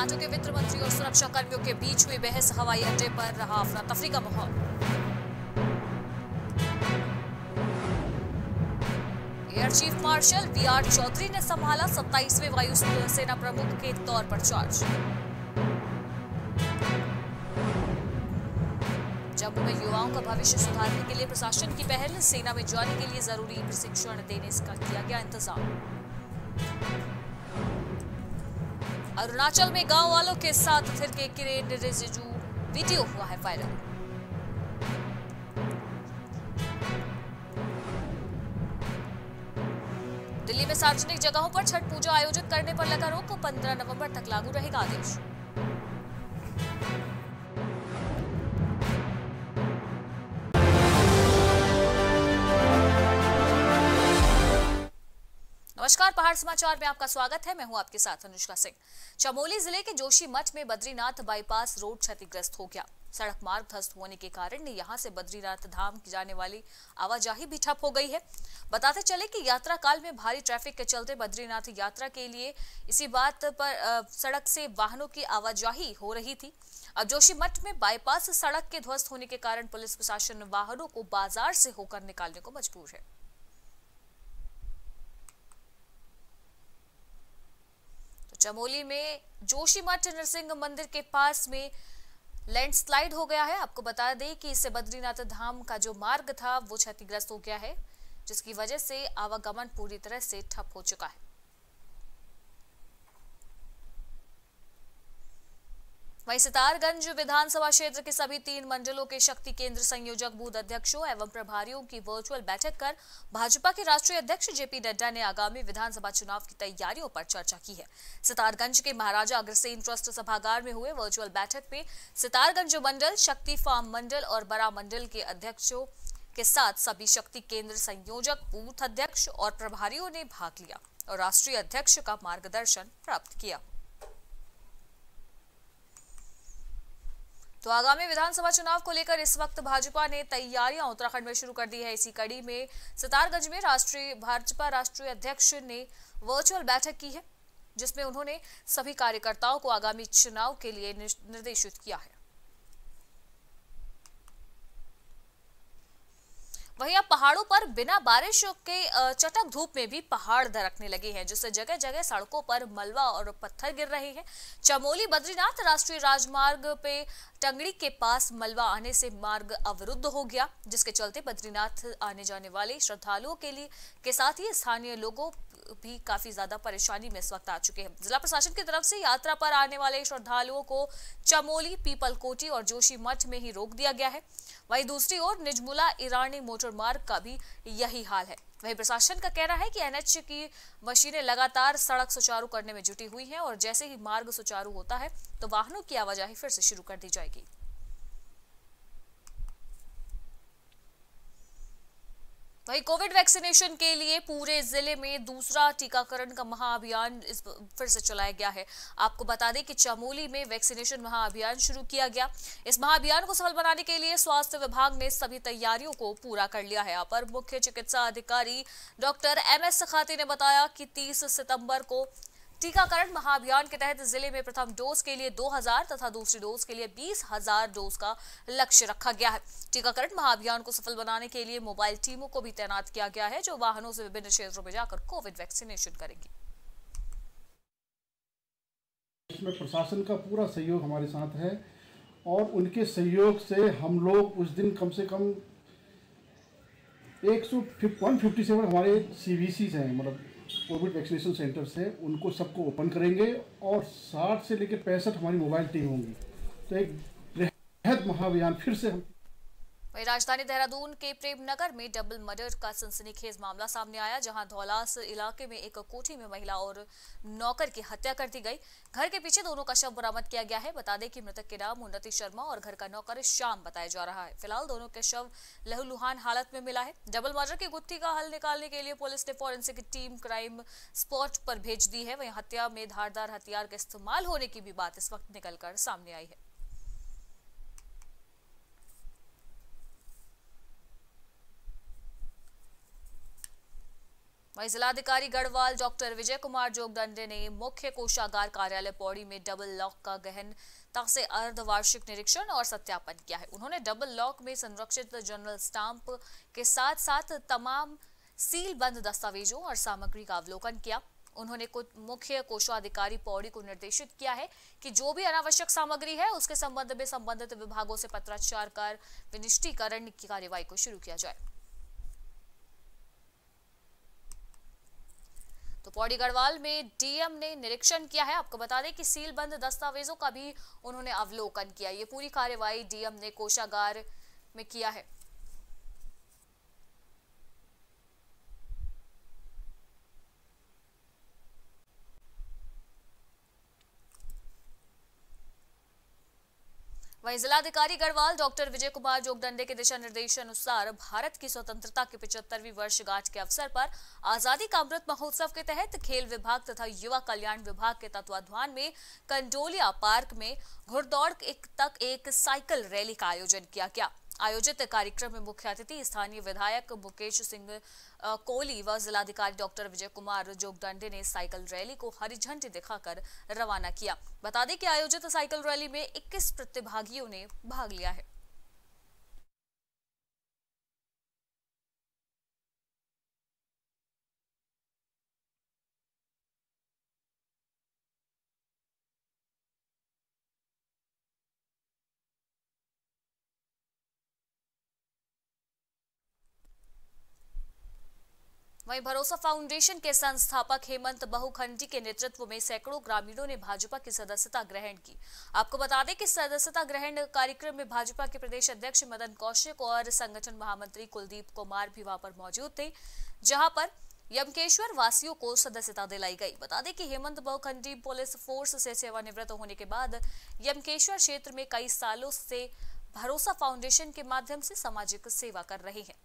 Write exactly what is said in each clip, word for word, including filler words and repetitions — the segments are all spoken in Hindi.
तमिलनाडु के वित्त मंत्री और सुरक्षा कर्मियों के बीच हुई बहस, हवाई अड्डे पर रहा अफरा तफरी का माहौल। Air chief marshal V R Chaudhary ने संभाला सत्ताईसवें वायु सेना प्रमुख के तौर पर चार्ज। जम्मू में युवाओं का भविष्य सुधारने के लिए प्रशासन की पहल, सेना में जाने के लिए जरूरी प्रशिक्षण देने का किया गया इंतजाम। अरुणाचल में गांव वालों के साथ फिर के किरेन रिजिजू, वीडियो हुआ है वायरल। दिल्ली में सार्वजनिक जगहों पर छठ पूजा आयोजित करने पर लगा रोक, पंद्रह नवंबर तक लागू रहेगा आदेश। नमस्कार, पहाड़ समाचार में आपका स्वागत है। मैं हूं आपके साथ अनुष्का सिंह। चमोली जिले के जोशीमठ में बद्रीनाथ बाईपास रोड क्षतिग्रस्त हो गया। सड़क मार्ग ध्वस्त होने के कारण यहां से बद्रीनाथ धाम की जाने वाली आवाजाही भी ठप हो गई है। बताते चले कि यात्रा काल में भारी ट्रैफिक के चलते बद्रीनाथ यात्रा के लिए इसी बात पर आ, सड़क से वाहनों की आवाजाही हो रही थी। अब जोशीमठ में बाईपास सड़क के ध्वस्त होने के कारण पुलिस प्रशासन वाहनों को बाजार से होकर निकालने को मजबूर है। चमोली में जोशीमठ नरसिंह मंदिर के पास में लैंडस्लाइड हो गया है। आपको बता दें कि इससे बद्रीनाथ धाम का जो मार्ग था वो क्षतिग्रस्त हो गया है, जिसकी वजह से आवागमन पूरी तरह से ठप हो चुका है। वहीं सितारगंज विधानसभा क्षेत्र के सभी तीन मंडलों के शक्ति केंद्र संयोजक, बूथ अध्यक्षों एवं प्रभारियों की वर्चुअल बैठक कर भाजपा के राष्ट्रीय अध्यक्ष जेपी नड्डा ने आगामी विधानसभा चुनाव की तैयारियों पर चर्चा की है। सितारगंज के महाराजा अग्रसेन ट्रस्ट सभागार में हुए वर्चुअल बैठक में सितारगंज मंडल, शक्ति फार्म मंडल और बड़ा मंडल के अध्यक्षों के साथ सभी शक्ति केंद्र संयोजक, बूथ अध्यक्ष और प्रभारियों ने भाग लिया और राष्ट्रीय अध्यक्ष का मार्गदर्शन प्राप्त किया। तो आगामी विधानसभा चुनाव को लेकर इस वक्त भाजपा ने तैयारियां उत्तराखंड में शुरू कर दी है। इसी कड़ी में सितारगंज में राष्ट्रीय भाजपा राष्ट्रीय अध्यक्ष ने वर्चुअल बैठक की है, जिसमें उन्होंने सभी कार्यकर्ताओं को आगामी चुनाव के लिए निर्देशित किया है। वहीं अब पहाड़ों पर बिना बारिश के चटक धूप में भी पहाड़ दरकने लगे हैं, जिससे जगह जगह सड़कों पर मलबा और पत्थर गिर रहे हैं। चमोली बद्रीनाथ राष्ट्रीय राजमार्ग पे टंगड़ी के पास मलबा आने से मार्ग अवरुद्ध हो गया, जिसके चलते बद्रीनाथ आने जाने वाले श्रद्धालुओं के लिए के साथ ही स्थानीय लोगों भी काफी ज्यादा परेशानी में इस वक्त आ चुके हैं। जिला प्रशासन की तरफ से यात्रा पर आने वाले श्रद्धालुओं को चमोली, पीपलकोटी और जोशीमठ में ही रोक दिया गया है। वहीं दूसरी ओर निजमुला ईरानी मोटर मार्ग का भी यही हाल है। वहीं प्रशासन का कहना है कि एनएच की मशीनें लगातार सड़क सुचारू करने में जुटी हुई हैं और जैसे ही मार्ग सुचारू होता है तो वाहनों की आवाजाही फिर से शुरू कर दी जाएगी। वहीं कोविड वैक्सीनेशन के लिए पूरे जिले में दूसरा टीकाकरण का महाअभियान फिर से चलाया गया है। आपको बता दें कि चमोली में वैक्सीनेशन महाअभियान शुरू किया गया। इस महाअभियान को सफल बनाने के लिए स्वास्थ्य विभाग ने सभी तैयारियों को पूरा कर लिया है। अपर मुख्य चिकित्सा अधिकारी डॉक्टर एम एस सखाती ने बताया कि तीस सितंबर को टीकाकरण महाअभियान के तहत जिले में प्रथम डोज के लिए दो हज़ार तथा दूसरी डोज के लिए बीस हज़ार डोज का लक्ष्य रखा गया है। टीकाकरण महाअभियान को सफल बनाने के लिए मोबाइल टीमों को भी तैनात किया गया है, जो वाहनों से विभिन्न क्षेत्रों में जाकर कोविड वैक्सीनेशन करेंगी। इसमें प्रशासन का पूरा सहयोग हमारे साथ है और उनके सहयोग से हम लोग उस दिन कम से कम एक सौ सत्तावन हमारे सीवीसी हैं, मतलब कोविड वैक्सीनेशन सेंटर्स है, उनको सबको ओपन करेंगे और साठ से लेकर पैंसठ हमारी मोबाइल टीम होंगी। तो एक बृहद महाअभियान फिर से हम। वहीं राजधानी देहरादून के प्रेमनगर में डबल मर्डर का सनसनीखेज मामला सामने आया, जहां धौलास इलाके में एक कोठी में महिला और नौकर की हत्या कर दी गई। घर के पीछे दोनों का शव बरामद किया गया है। बता दें कि मृतक के नाम उन्नति शर्मा और घर का नौकर श्याम बताया जा रहा है। फिलहाल दोनों के शव लहूलुहान हालत में मिला है। डबल मर्डर की गुत्थी का हल निकालने के लिए पुलिस ने फॉरेंसिक टीम क्राइम स्पॉट पर भेज दी है। वहीं हत्या में धारदार हथियार का इस्तेमाल होने की भी बात इस वक्त निकलकर सामने आई है। वहीं जिलाधिकारी गढ़वाल डॉक्टर विजय कुमार जोगदंडे ने मुख्य कोषागार कार्यालय पौड़ी में डबल लॉक का गहनता से अर्धवार्षिक निरीक्षण और सत्यापन किया है। उन्होंने डबल लॉक में संरक्षित जनरल स्टाम्प के साथ साथ तमाम सील बंद दस्तावेजों और सामग्री का अवलोकन किया। उन्होंने कुछ मुख्य कोषाधिकारी पौड़ी को निर्देशित किया है कि जो भी अनावश्यक सामग्री है उसके संबंध में संबंधित विभागों से पत्राचार कर विनिष्टीकरण की कार्यवाही को शुरू किया जाए। तो पौड़ी गढ़वाल में डीएम ने निरीक्षण किया है। आपको बता दें कि सील बंद दस्तावेजों का भी उन्होंने अवलोकन किया। ये पूरी कार्यवाही डीएम ने कोषागार में किया है। वहीं जिलाधिकारी गढ़वाल डॉक्टर विजय कुमार जोगदंडे के दिशा निर्देश अनुसार भारत की स्वतंत्रता की पचहत्तरवीं वर्षगांठ के अवसर पर आजादी का अमृत महोत्सव के तहत खेल विभाग तथा युवा कल्याण विभाग के तत्वाधान में कंडोलिया पार्क में घुड़दौड़ एक तक एक साइकिल रैली का आयोजन किया गया। आयोजित कार्यक्रम में मुख्य अतिथि स्थानीय विधायक मुकेश सिंह कोहली व जिलाधिकारी डॉक्टर विजय कुमार जोगदंडे ने साइकिल रैली को हरी झंडी दिखाकर रवाना किया। बता दें कि आयोजित साइकिल रैली में इक्कीस प्रतिभागियों ने भाग लिया है। वहीं भरोसा फाउंडेशन के संस्थापक हेमंत बहुखंडी के नेतृत्व में सैकड़ों ग्रामीणों ने भाजपा की सदस्यता ग्रहण की। आपको बता दें कि सदस्यता ग्रहण कार्यक्रम में भाजपा के प्रदेश अध्यक्ष मदन कौशिक और संगठन महामंत्री कुलदीप कुमार भी वहां पर मौजूद थे, जहां पर यमकेश्वर वासियों को सदस्यता दिलाई गई। बता दें कि हेमंत बहुखंडी पुलिस फोर्स से सेवानिवृत्त होने के बाद यमकेश्वर क्षेत्र में कई सालों से भरोसा फाउंडेशन के माध्यम से सामाजिक सेवा कर रहे हैं।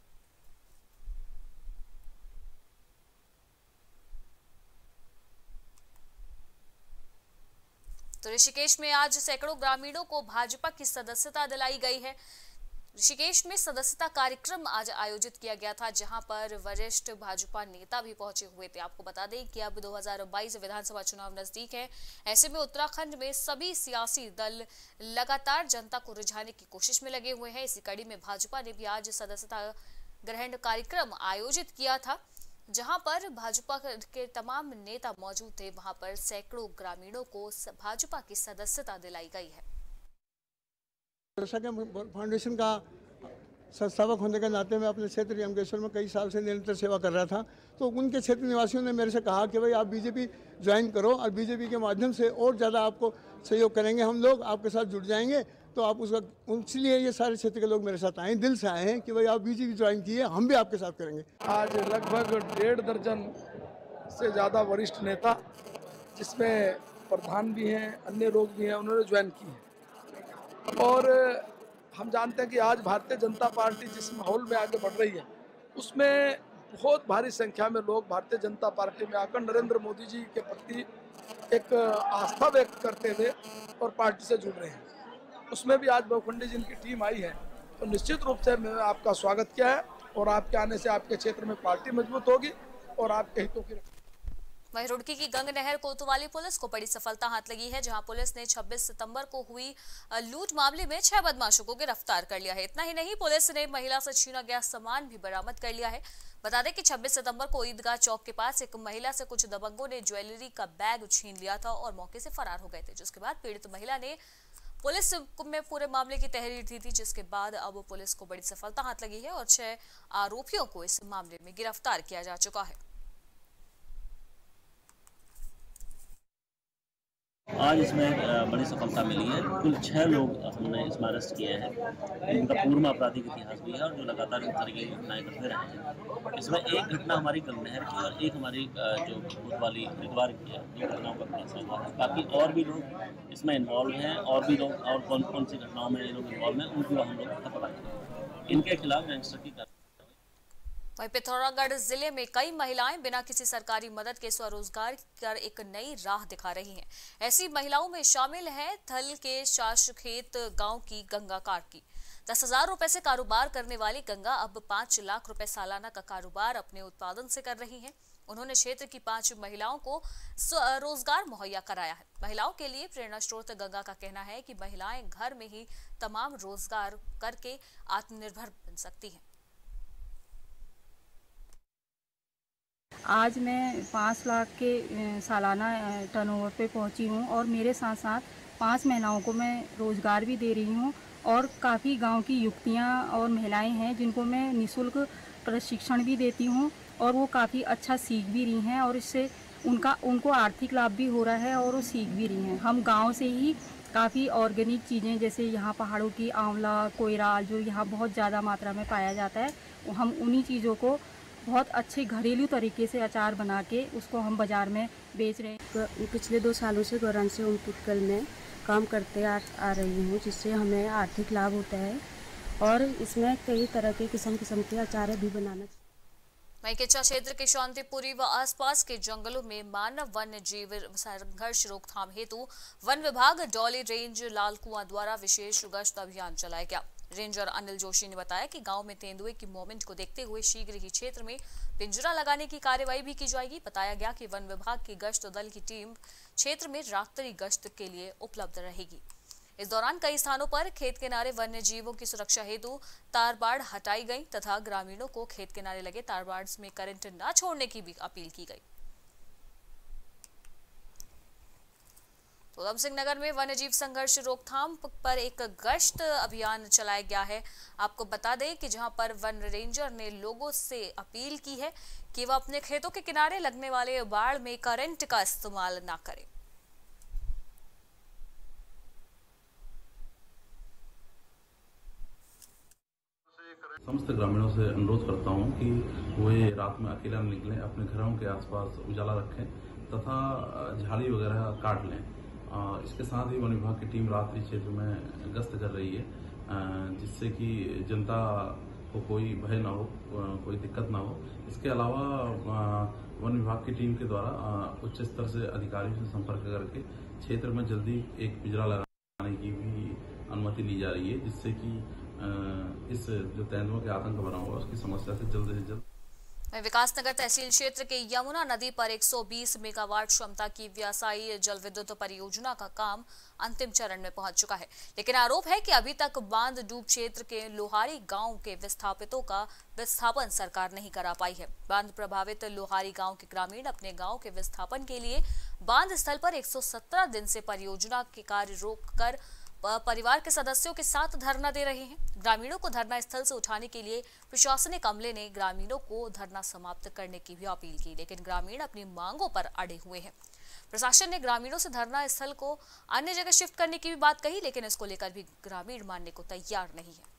तो ऋषिकेश में आज सैकड़ों ग्रामीणों को भाजपा की सदस्यता दिलाई गई है। ऋषिकेश में सदस्यता कार्यक्रम आज आयोजित किया गया था, जहां पर वरिष्ठ भाजपा नेता भी पहुंचे हुए थे। आपको बता दें कि अब दो हज़ार बाईस विधानसभा चुनाव नजदीक है। ऐसे में उत्तराखंड में सभी सियासी दल लगातार जनता को रिझाने की कोशिश में लगे हुए हैं। इसी कड़ी में भाजपा ने भी आज सदस्यता ग्रहण कार्यक्रम आयोजित किया था, जहां पर भाजपा के तमाम नेता मौजूद थे। वहां पर सैकड़ों ग्रामीणों को भाजपा की सदस्यता दिलाई गई है। फाउंडेशन का संस्थापक होने के नाते मैं अपने क्षेत्र यमकेश्वर में कई साल से निरंतर सेवा कर रहा था, तो उनके क्षेत्र निवासियों ने मेरे से कहा कि भाई आप बीजेपी ज्वाइन करो और बीजेपी के माध्यम से और ज़्यादा आपको सहयोग करेंगे, हम लोग आपके साथ जुड़ जाएंगे। तो आप उसका इसलिए ये सारे क्षेत्र के लोग मेरे साथ आए, दिल से आए हैं कि भाई आप बीजेपी ज्वाइन किए, हम भी आपके साथ करेंगे। आज लगभग डेढ़ दर्जन से ज़्यादा वरिष्ठ नेता, जिसमें प्रधान भी हैं, अन्य लोग भी हैं, उन्होंने ज्वाइन की है। और हम जानते हैं कि आज भारतीय जनता पार्टी जिस माहौल में आगे बढ़ रही है, उसमें बहुत भारी संख्या में लोग भारतीय जनता पार्टी में आकर नरेंद्र मोदी जी के प्रति एक आस्था व्यक्त करते हुए और पार्टी से जुड़ रहे हैं। उसमें भी आज बहुखंडी जी की टीम आई है, तो निश्चित रूप से मैंने आपका स्वागत किया है और आपके आने से आपके क्षेत्र में पार्टी मजबूत होगी और आपके हितों की। वहीं रुड़की की गंग नहर कोतवाली पुलिस को बड़ी सफलता हाथ लगी है, जहां पुलिस ने छब्बीस सितंबर को हुई लूट मामले में छह बदमाशों को गिरफ्तार कर लिया है। इतना ही नहीं, पुलिस ने महिला से छीना गया सामान भी बरामद कर लिया है। बता दें कि छब्बीस सितंबर को ईदगाह चौक के पास एक महिला से कुछ दबंगों ने ज्वेलरी का बैग छीन लिया था और मौके से फरार हो गए थे, जिसके बाद पीड़ित महिला ने पुलिस में पूरे मामले की तहरीर दी थी, जिसके बाद अब पुलिस को बड़ी सफलता हाथ लगी है और छह आरोपियों को इस मामले में गिरफ्तार किया जा चुका है। आज इसमें बड़ी सफलता मिली है। कुल छह लोग हमने इसमें अरेस्ट किए हैं। इनका पूर्व आपराधिक इतिहास भी है और जो लगातार इस तरह की घटनाएं करते रहे हैं। इसमें एक घटना हमारी गंग नहर की और एक हमारी जो कोतवाली हरिद्वार की है, दो घटनाओं का खुलासा हुआ है। बाकी और भी लोग इसमें इन्वॉल्व हैं और भी लोग और कौन कौन सी घटनाओं में ये लोग इन्वॉल्व हैं, उनको हम लोग पता लगाएंगे। इनके खिलाफ गैंगस्टर की वहीं पिथौरागढ़ जिले में कई महिलाएं बिना किसी सरकारी मदद के स्वरोजगार कर एक नई राह दिखा रही हैं। ऐसी महिलाओं में शामिल है थल के शाशखेत गांव की गंगा कार्की। दस हजार रुपए से कारोबार करने वाली गंगा अब पांच लाख रुपए सालाना का कारोबार अपने उत्पादन से कर रही हैं। उन्होंने क्षेत्र की पांच महिलाओं को रोजगार मुहैया कराया है। महिलाओं के लिए प्रेरणा स्रोत गंगा का कहना है कि महिलाएं घर में ही तमाम रोजगार करके आत्मनिर्भर बन सकती हैं। आज मैं पाँच लाख के सालाना टर्नओवर पे पहुंची हूं और मेरे साथ साथ पांच महिलाओं को मैं रोज़गार भी दे रही हूं और काफ़ी गांव की युवतियां और महिलाएं हैं जिनको मैं निःशुल्क प्रशिक्षण भी देती हूं और वो काफ़ी अच्छा सीख भी रही हैं और इससे उनका उनको आर्थिक लाभ भी हो रहा है और वो सीख भी रही हैं। हम गाँव से ही काफ़ी ऑर्गेनिक चीज़ें जैसे यहाँ पहाड़ों की आंवला, कोयरा जो यहाँ बहुत ज़्यादा मात्रा में पाया जाता है, हम उन्हीं चीज़ों को बहुत अच्छे घरेलू तरीके से अचार बना के उसको हम बाज़ार में बेच रहे हैं। पिछले दो सालों से गौरांग से उमपिटकल में काम करते आ, आ रही हूँ, जिससे हमें आर्थिक लाभ होता है और इसमें कई तरह के किस्म किस्म के अचार भी बनाना। वहीं किच्चा क्षेत्र के शांतिपुरी व आसपास के जंगलों में मानव वन्य जीव संघर्ष रोकथाम हेतु वन विभाग डॉली रेंज लाल कुआं द्वारा विशेष गश्त अभियान चलाया गया। रेंजर अनिल जोशी ने बताया कि गांव में तेंदुए की मूवमेंट को देखते हुए शीघ्र ही क्षेत्र में पिंजरा लगाने की कार्यवाही भी की जाएगी। बताया गया कि वन विभाग की गश्त दल की टीम क्षेत्र में रात्रि गश्त के लिए उपलब्ध रहेगी। इस दौरान कई स्थानों पर खेत किनारे वन्य जीवों की सुरक्षा हेतु तारबाड़ हटाई गई तथा ग्रामीणों को खेत किनारे लगे तारबाड़ में करंट न छोड़ने की भी अपील की गई। तो उधमसिंह नगर में वन्यजीव संघर्ष रोकथाम पर एक गश्त अभियान चलाया गया है। आपको बता दें कि जहां पर वन रेंजर ने लोगों से अपील की है कि वह अपने खेतों के किनारे लगने वाले बाड़ में करंट का इस्तेमाल ना करें। समस्त ग्रामीणों से अनुरोध करता हूं कि वे रात में अकेला न निकलें, अपने घरों के आसपास उजाला रखें तथा झाड़ी वगैरह काट लें। इसके साथ ही वन विभाग की टीम रात्रि क्षेत्र में गश्त कर रही है, जिससे कि जनता को कोई भय न हो, कोई दिक्कत न हो। इसके अलावा वन विभाग की टीम के द्वारा उच्च स्तर से अधिकारियों से संपर्क करके क्षेत्र में जल्दी एक पिंजरा लगाने की भी अनुमति ली जा रही है, जिससे कि इस जो तेंदुओं के आतंक बना हुआ उसकी समस्या से जल्द से जल्द। विकासनगर तहसील क्षेत्र के यमुना नदी पर एक सौ बीस मेगावाट क्षमता की व्यासाई जल विद्युत परियोजना का काम अंतिम चरण में पहुंच चुका है, लेकिन आरोप है कि अभी तक बांध डूब क्षेत्र के लोहारी गांव के विस्थापितों का विस्थापन सरकार नहीं करा पाई है। बांध प्रभावित लोहारी गांव के ग्रामीण अपने गांव के विस्थापन के लिए बांध स्थल पर एक सौ सत्रह दिन से परियोजना के कार्य रोक कर परिवार के सदस्यों के साथ धरना दे रहे हैं। ग्रामीणों को धरना स्थल से उठाने के लिए प्रशासनिक अमले ने ग्रामीणों को धरना समाप्त करने की भी अपील की, लेकिन ग्रामीण अपनी मांगों पर अड़े हुए हैं। प्रशासन ने ग्रामीणों से धरना स्थल को अन्य जगह शिफ्ट करने की भी बात कही, लेकिन इसको लेकर भी ग्रामीण मानने को तैयार नहीं है।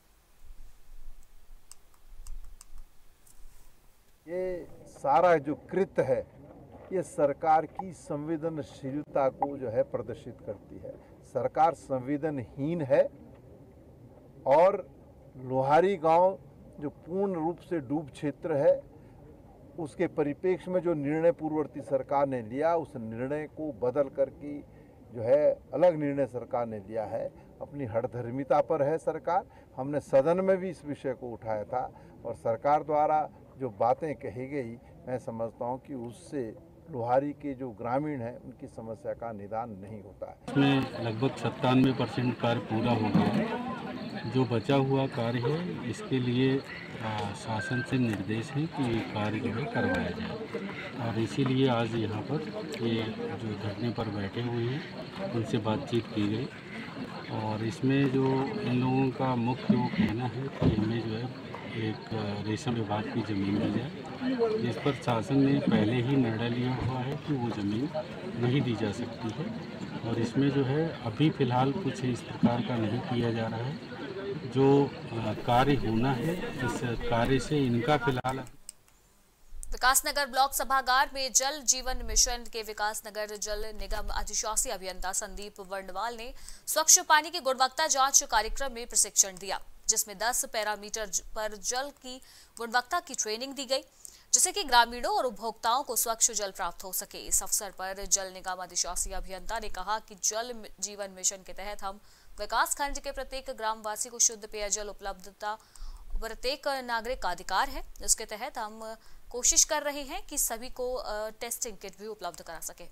ये सारा जो कृत्य है ये सरकार की संवेदनशीलता को जो है प्रदर्शित करती है। सरकार संवेदनहीन है और लोहारी गांव जो पूर्ण रूप से डूब क्षेत्र है उसके परिप्रेक्ष्य में जो निर्णय पूर्ववर्ती सरकार ने लिया उस निर्णय को बदल करके जो है अलग निर्णय सरकार ने लिया है। अपनी हठधर्मिता पर है सरकार। हमने सदन में भी इस विषय को उठाया था और सरकार द्वारा जो बातें कही गई मैं समझता हूँ कि उससे लोहारी के जो ग्रामीण हैं उनकी समस्या का निदान नहीं होता है। इसमें लगभग सत्तानवे परसेंट कार्य पूरा हो गया है। जो बचा हुआ कार्य है इसके लिए शासन से निर्देश है कि ये कार्य जो है करवाया जाए और इसीलिए आज यहाँ पर ये जो धरने पर बैठे हुए हैं उनसे बातचीत की गई और इसमें जो इन लोगों का मुख्य वो कहना है कि हमें जो है एक रेशम विभाग की ज़मीन दी जाए, जिस पर शासन ने पहले ही निर्णय लिया हुआ है कि वो ज़मीन नहीं दी जा सकती है और इसमें जो है अभी फ़िलहाल कुछ इस प्रकार का नहीं किया जा रहा है। जो कार्य होना है इस कार्य से इनका फिलहाल। विकासनगर ब्लॉक सभागार में जल जीवन मिशन के विकासनगर जल निगम अधिशासी अभियंता संदीप वर्णवाल ने स्वच्छ पानी की गुणवत्ता जांच कार्यक्रम में प्रशिक्षण दिया, जिसमें दस पैरामीटर पर जल की गुणवत्ता की ट्रेनिंग दी गई, जिससे कि ग्रामीणों और उपभोक्ताओं को स्वच्छ जल प्राप्त हो सके। इस अवसर पर जल निगम अधिशासी अभियंता ने कहा कि जल जीवन मिशन के तहत हम विकास खंड के प्रत्येक ग्रामवासी को शुद्ध पेयजल उपलब्धता प्रत्येक नागरिक का अधिकार है। इसके तहत हम कोशिश कर रहे हैं कि सभी को टेस्टिंग किट भी उपलब्ध करा सके।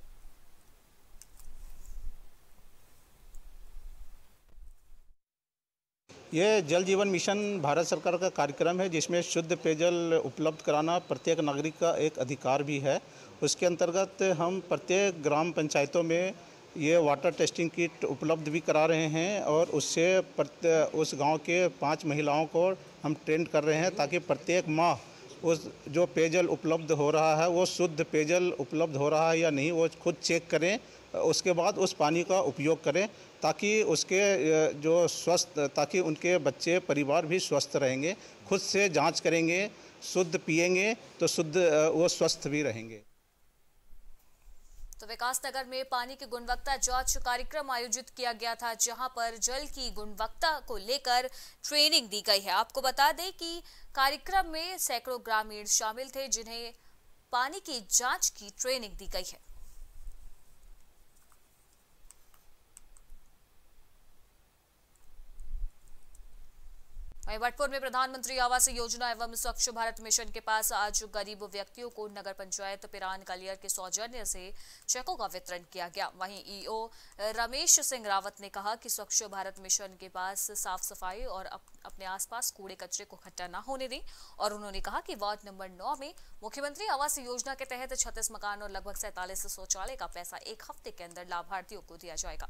ये जल जीवन मिशन भारत सरकार का कार्यक्रम है जिसमें शुद्ध पेयजल उपलब्ध कराना प्रत्येक नागरिक का एक अधिकार भी है। उसके अंतर्गत हम प्रत्येक ग्राम पंचायतों में ये वाटर टेस्टिंग किट उपलब्ध भी करा रहे हैं और उससे प्रत्ये उस गांव के पांच महिलाओं को हम ट्रेन कर रहे हैं ताकि प्रत्येक माह उस जो पेयजल उपलब्ध हो रहा है वो शुद्ध पेयजल उपलब्ध हो रहा है या नहीं वो खुद चेक करें, उसके बाद उस पानी का उपयोग करें ताकि उसके जो स्वस्थ ताकि उनके बच्चे परिवार भी स्वस्थ रहेंगे। खुद से जांच करेंगे, शुद्ध पिएंगे तो शुद्ध वो स्वस्थ भी रहेंगे। तो विकास नगर में पानी की गुणवत्ता जांच कार्यक्रम आयोजित किया गया था जहां पर जल की गुणवत्ता को लेकर ट्रेनिंग दी गई है। आपको बता दें कि कार्यक्रम में सैकड़ों ग्रामीण शामिल थे जिन्हें पानी की जांच की ट्रेनिंग दी गई है। वहीं भटपुर में प्रधानमंत्री आवास योजना एवं स्वच्छ भारत मिशन के पास आज गरीब व्यक्तियों को नगर पंचायत पिरान कलियर के सौजन्य से चेकों का वितरण किया गया। वहीं ईओ रमेश सिंह रावत ने कहा कि स्वच्छ भारत मिशन के पास साफ सफाई और अप, अपने आसपास कूड़े कचरे को इकट्ठा न होने दें। और उन्होंने कहा कि वार्ड नंबर नौ में मुख्यमंत्री आवास योजना के तहत छत्तीस मकान और लगभग सैंतालीस शौचालय का पैसा एक हफ्ते के अंदर लाभार्थियों को दिया जाएगा।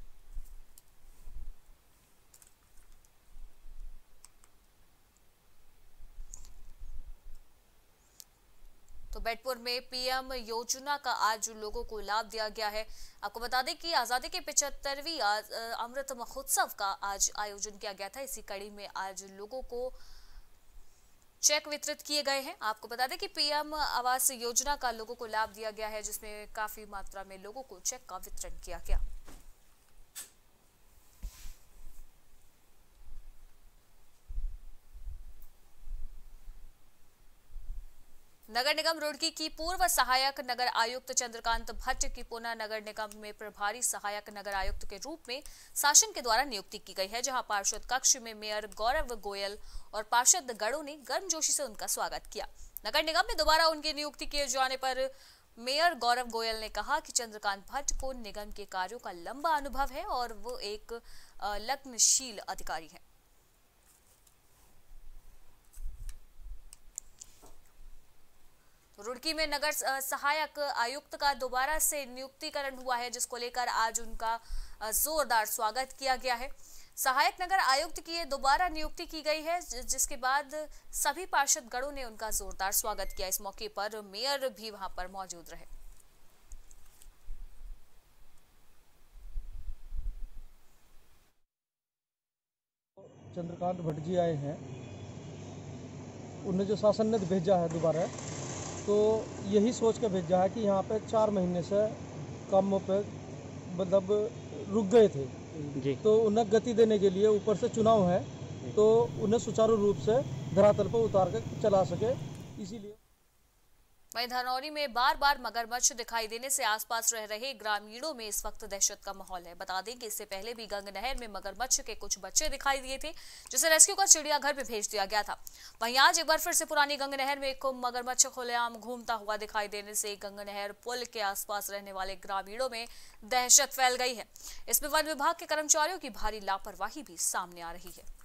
तो बेटपुर में पीएम योजना का आज लोगों को लाभ दिया गया है। आपको बता दें कि आजादी के पिछहत्तरवीं अमृत महोत्सव का आज आयोजन किया गया था। इसी कड़ी में आज लोगों को चेक वितरित किए गए हैं। आपको बता दें कि पीएम आवास योजना का लोगों को लाभ दिया गया है जिसमें काफी मात्रा में लोगों को चेक का वितरण किया गया। नगर निगम रुड़की की पूर्व सहायक नगर आयुक्त चंद्रकांत भट्ट की पुनः नगर निगम में प्रभारी सहायक नगर आयुक्त के रूप में शासन के द्वारा नियुक्ति की गई है, जहां पार्षद कक्ष में मेयर गौरव गोयल और पार्षद गणों ने गर्मजोशी से उनका स्वागत किया। नगर निगम में दोबारा उनकी नियुक्ति किए जाने पर मेयर गौरव गोयल ने कहा कि चंद्रकांत भट्ट को निगम के कार्यों का लंबा अनुभव है और वो एक लग्नशील अधिकारी है। रुड़की में नगर सहायक आयुक्त का दोबारा से नियुक्तिकरण हुआ है जिसको लेकर आज उनका जोरदार स्वागत किया गया है। सहायक नगर आयुक्त की दोबारा नियुक्ति की गई है जिसके बाद सभी पार्षद गणों ने उनका जोरदार स्वागत किया। इस मौके पर मेयर भी वहां पर मौजूद रहे। चंद्रकांत भट्ट जी आए हैं, उन्हें जो शासन ने भेजा है दोबारा, तो यही सोच के भेजा है कि यहाँ पे चार महीने से कामों पे मतलब रुक गए थे जी। तो उन्हें गति देने के लिए ऊपर से चुनाव है तो उन्हें सुचारू रूप से धरातल पर उतार कर चला सके, इसीलिए। वहीं धनौरी में बार बार मगरमच्छ दिखाई देने से आसपास रह रहे ग्रामीणों में इस वक्त दहशत का माहौल है। बता दें कि इससे पहले भी गंग नहर में मगरमच्छ के कुछ बच्चे दिखाई दिए थे जिसे रेस्क्यू कर चिड़ियाघर में भेज दिया गया था। वहीं आज एक बार फिर से पुरानी गंग नहर में एक मगरमच्छ खुलेआम घूमता हुआ दिखाई देने से गंग नहर पुल के आसपास रहने वाले ग्रामीणों में दहशत फैल गई है। इसमें वन विभाग के कर्मचारियों की भारी लापरवाही भी सामने आ रही है।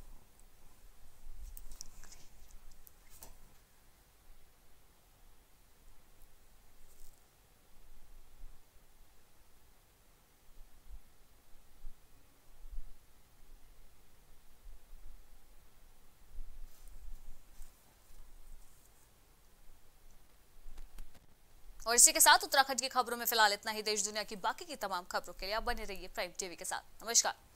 और इसी के साथ उत्तराखंड की खबरों में फिलहाल इतना ही। देश दुनिया की बाकी की तमाम खबरों के लिए आप बने रहिए प्राइम टीवी के साथ। नमस्कार।